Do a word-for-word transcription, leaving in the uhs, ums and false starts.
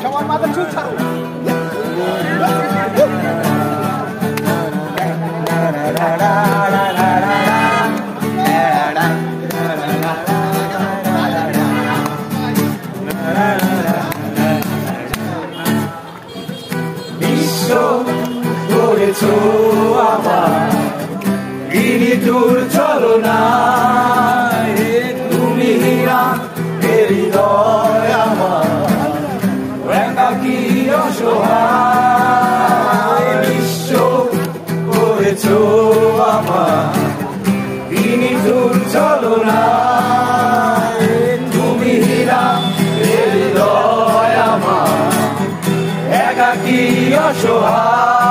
সবার মাথা চুল ছাড়ো। বিশ্ব করেছো আমার দূর চলো না তুমি হীরা হৃদয় আমার একাকী অসহায় বিশ্ব করেছো আমার দূর চলো না তুমি হীরা হৃদয় আমার একাকী অসহায়